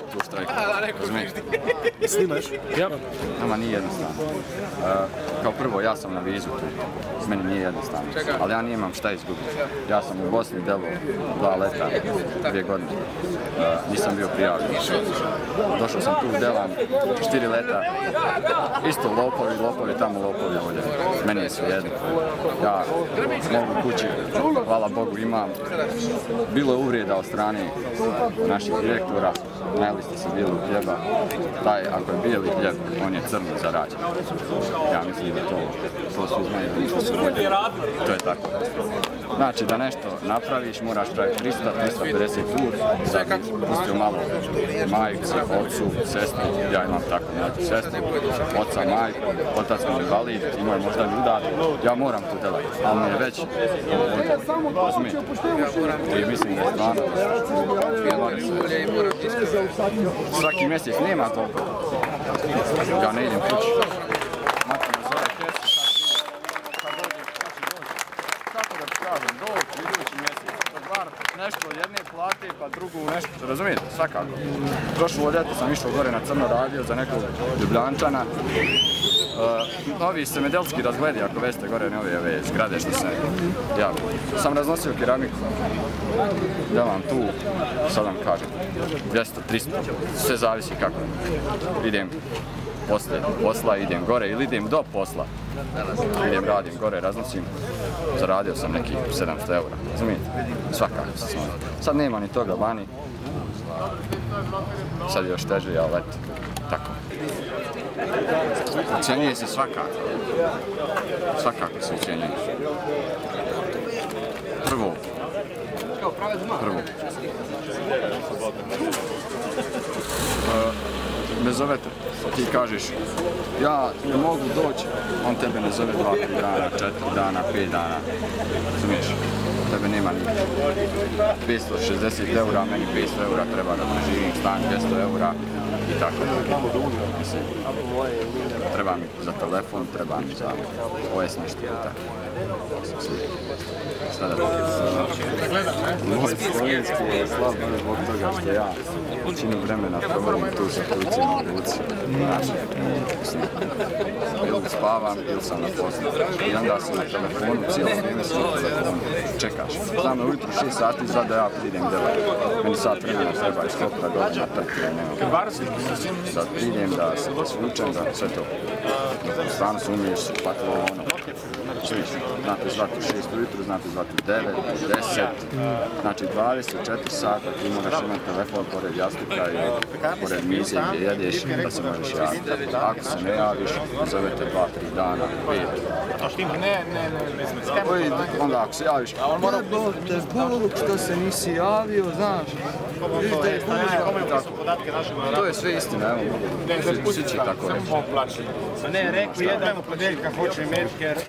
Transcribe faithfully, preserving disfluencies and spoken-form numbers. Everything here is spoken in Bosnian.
tu štrajku. Razumijete? Snimaš? Ja. Nama nije jednostavno. Kao prvo, ja sam na vizu tu. Meni nije jednostavno. Ali ja nimam šta izgubiti. Ja sam u Bosni delo dva leta, dvije godine. Nisam bio prijavljen. Došao sam tu u delam štiri leta. Isto lopovi, lopovi, tamo lopovi ovdje. Meni je svejedno. Ja mogu kući, hvala Bogu, imam. Bilo je uvrijeda od strane naših direktora. Na listi su bijeli hljeba. Taj, ako je bijeli hljeb, on je crno zarađen. Ja mislim da to, to svi znaju, što su ovdje. To je tako. Znači da nešto napraviš, moraš praviti trista do trista pedeset put, da bi pustio malo majci, ocu, sestri, ja imam tako mlađu sestru, oca, majku, otac mi je invalid, imao je možda udar, ja moram to delati, ali mi je već ovdje, razumijete? I mislim da je stvarno svaki mjesec nema toliko, ja ne idem kući. Nešto od jedne plate, pa drugu nešto, razumijete, svakako. Prošlo ljeto sam išao gore na crno radio za nekog Ljubljančana. Uh, ovi se medelski razgledi, ako veste gore ne ove, ove zgrade što se javljaju. Sam raznosio keramiku, da vam tu, sad vam kažem, dvjesto, tristo, sve zavisi kako. Idem posle posla, idem gore ili idem do posla. Idem, radim gore, raznosim. Zaradio sam nekih sedamsto eura, razumijete? Svakako se smanjio. Sad nema ni toga vani. Sad je još teže, ali eto, tako. Ucijenjuje se svakako. Svakako se ucijenjuje. Prvo. Prvo. Me zovete, ti kažeš, ja ne mogu doći, on tebe ne zove dva, tri dana, četiri dana, pet dana, razumiješ, tebe nema nikada. petsto šezdeset eura, meni petsto eura treba da preživim, stan dvjesto eura i tako. Mislim, treba mi za telefon, treba mi za O S nešto i tako. Šta da tako? Moj slovenski je slab zbog toga što ja većinu vremena provodim tu sa tucima u ruci. Ili spavam, ili sam na poslu. I onda sam na telefonu, cijelo vrijeme sam na telefonu. Čekaš. Znam me ujutru šest sati, zva da ja pridem delo. Meni sat vremena treba isklopiti da dođem na trke. Da pridem, da se svučem, da sve to. U stranu se umiješ, patilo ono. Znate zvati u šest ujutru, znate zvati u devet, u deset, znači dvadeset četiri sata ti moraš imati telefon pored jastuka i pored mize gdje jedeš da se možeš javiti. Ako se ne javiš, zovete dva, tri dana, pet. Onda ako se javiš, jebote Bog što se nisi javio, znaš. To je sve istina, evo, svi će tako reći. Ne, rekli jedan ponedeljka hoće Merker.